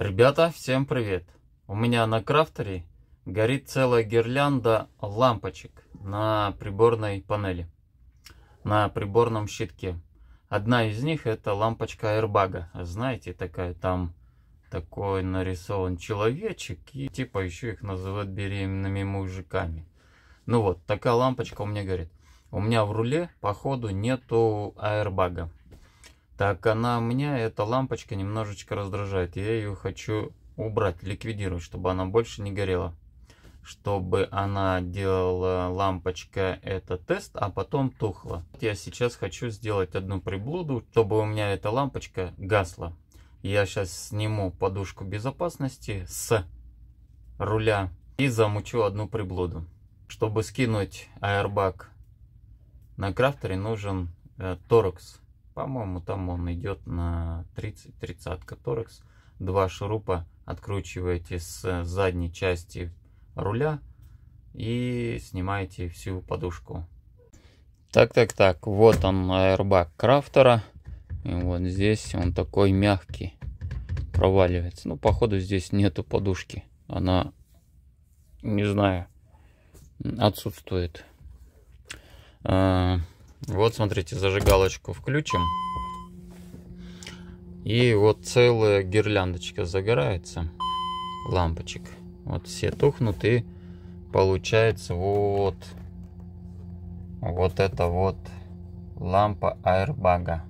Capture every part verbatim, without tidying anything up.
Ребята, всем привет! У меня на крафтере горит целая гирлянда лампочек на приборной панели, на приборном щитке. Одна из них это лампочка аэрбага. Знаете, такая там такой нарисован человечек, и типа еще их называют беременными мужиками. Ну вот, такая лампочка у меня горит. У меня в руле походу нету аэрбага. Так она меня, эта лампочка немножечко раздражает. Я ее хочу убрать, ликвидировать, чтобы она больше не горела. Чтобы она делала, лампочка, это тест, а потом тухла. Я сейчас хочу сделать одну приблуду, чтобы у меня эта лампочка гасла. Я сейчас сниму подушку безопасности с руля и замучу одну приблуду. Чтобы скинуть аэрбаг на крафтере, нужен э, торекс. По-моему, там он идет на тридцать тридцать торекс. Два шурупа откручиваете с задней части руля и снимаете всю подушку. Так, так, так. Вот он, аэрбаг крафтера. И вот здесь он такой мягкий. Проваливается. Ну, походу, здесь нету подушки. Она, не знаю, отсутствует. Вот, смотрите, зажигалочку включим. И вот целая гирляндочка загорается. Лампочек. Вот все тухнут. И получается вот, вот это вот лампа аэрбага.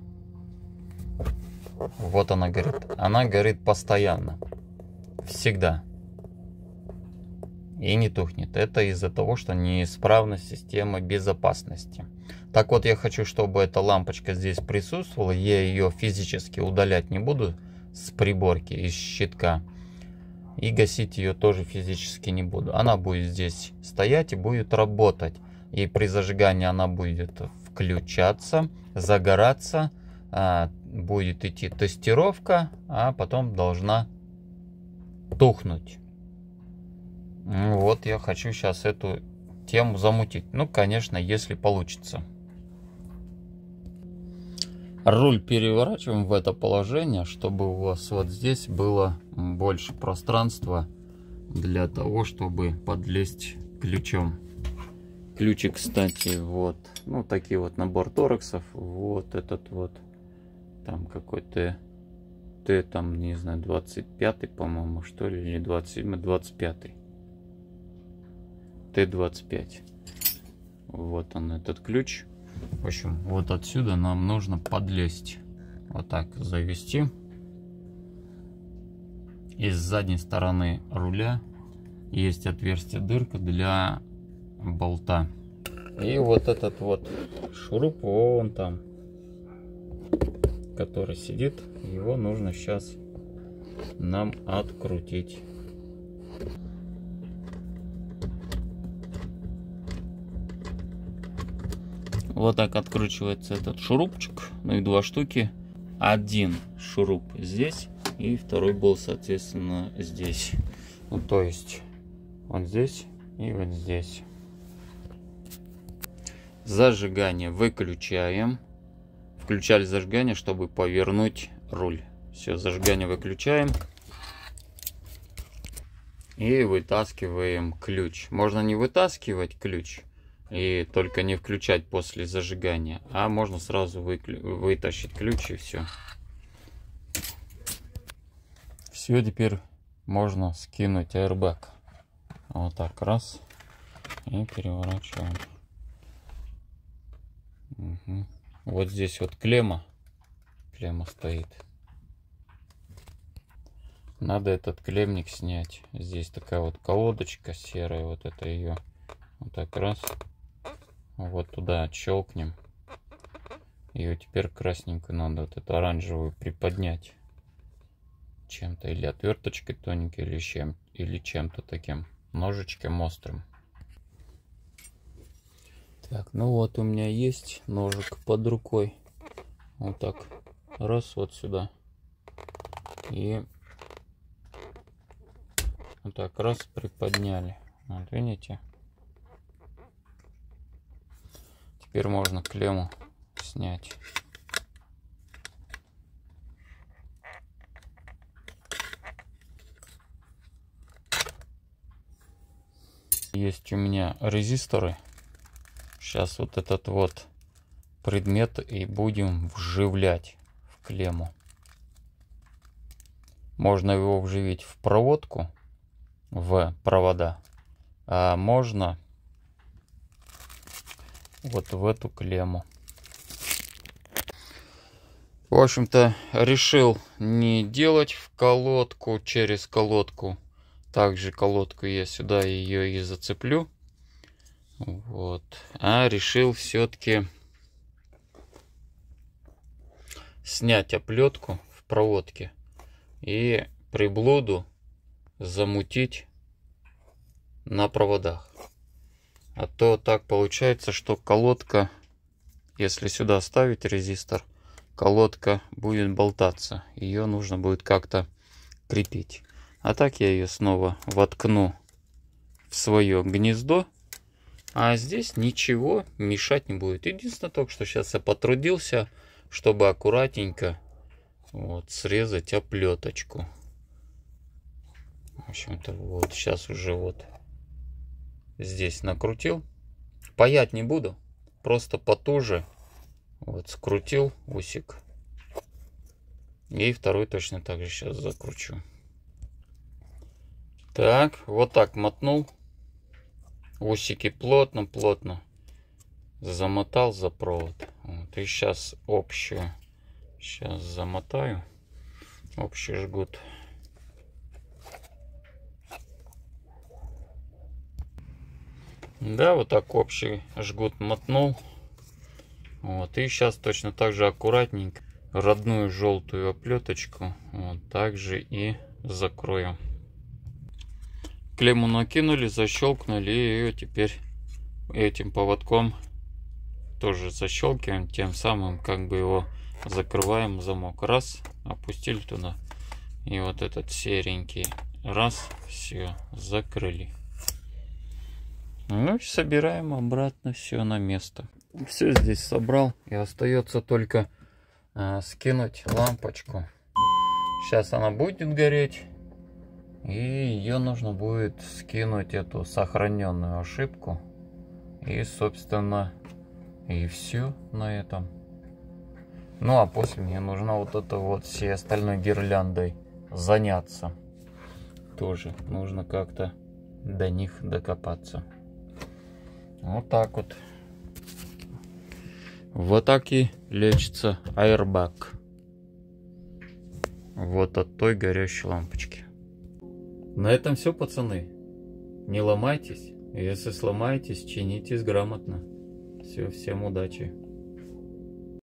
Вот она горит. Она горит постоянно. Всегда. И не тухнет. Это из-за того, что неисправность системы безопасности. Так вот, я хочу, чтобы эта лампочка здесь присутствовала. Я ее физически удалять не буду с приборки, из щитка. И гасить ее тоже физически не буду. Она будет здесь стоять и будет работать. И при зажигании она будет включаться, загораться. Будет идти тестировка, а потом должна тухнуть. Вот я хочу сейчас эту тему замутить. Ну, конечно, если получится. Руль переворачиваем в это положение, чтобы у вас вот здесь было больше пространства для того, чтобы подлезть ключом. Ключик, кстати, вот, ну, такие вот набор торексов. Вот этот вот, там какой-то Т, там, не знаю, двадцать пятый, по-моему, что ли, или двадцать седьмой, двадцать пятый. Т двадцать пять. Вот он, этот ключ. В общем, вот отсюда нам нужно подлезть. Вот так завести. И с задней стороны руля есть отверстие, дырка для болта. И вот этот вот шуруп, вон там, который сидит, его нужно сейчас нам открутить. Вот так откручивается этот шурупчик. Ну и два штуки. Один шуруп здесь и второй болт, соответственно, здесь. Ну, то есть вот здесь и вот здесь. Зажигание выключаем. Включали зажигание, чтобы повернуть руль. Все, зажигание выключаем. И вытаскиваем ключ. Можно не вытаскивать ключ и только не включать после зажигания, а можно сразу выклю... вытащить ключ и все. Все, теперь можно скинуть аэрбаг. Вот так, раз. И переворачиваем. Угу. Вот здесь вот клемма. Клемма стоит. Надо этот клеммник снять. Здесь такая вот колодочка серая. Вот это ее. Вот так раз. Вот туда отщелкнем. Ее теперь красненькую надо, вот эту оранжевую, приподнять чем-то, или отверточкой тоненькой, или чем или чем-то таким, ножичком острым. Так, ну вот у меня есть ножик под рукой. Вот так, раз, вот сюда. И вот так раз приподняли. Вот видите? Теперь можно клемму снять. Есть у меня резисторы. Сейчас вот этот вот предмет и будем вживлять в клемму. Можно его вживить в проводку, в провода, а можно вот в эту клемму. В общем-то, решил не делать в колодку, через колодку. Также колодку я сюда ее и зацеплю. Вот. А решил все-таки снять оплетку в проводке и приблуду замутить на проводах. А то так получается, что колодка, если сюда ставить резистор, колодка будет болтаться. Ее нужно будет как-то крепить. А так я ее снова воткну в свое гнездо. А здесь ничего мешать не будет. Единственное только, что сейчас я потрудился, чтобы аккуратненько вот срезать оплеточку. В общем-то, вот сейчас уже вот здесь накрутил. Паять не буду, просто потуже вот скрутил усик. И второй точно так же сейчас закручу. Так, вот так мотнул. Усики плотно-плотно замотал за провод. Вот, и сейчас общую. Сейчас замотаю. Общий жгут. Да, вот так общий жгут мотнул. Вот, и сейчас точно так же аккуратненько родную желтую оплеточку вот также и закрою. Клемму накинули, защелкнули, и ее теперь этим поводком тоже защелкиваем, тем самым как бы его закрываем замок. Раз, опустили туда, и вот этот серенький, раз, все, закрыли. Ну и собираем обратно все на место. Все здесь собрал, и остается только а, скинуть лампочку. Сейчас она будет гореть. И ее нужно будет скинуть, эту сохраненную ошибку. И, собственно, и все на этом. Ну, а после мне нужно вот это вот всей остальной гирляндой заняться. Тоже нужно как-то до них докопаться. Вот так вот. Вот так и лечится аэрбаг. Вот от той горящей лампочки. На этом все, пацаны. Не ломайтесь. Если сломаетесь, чинитесь грамотно. Все, всем удачи.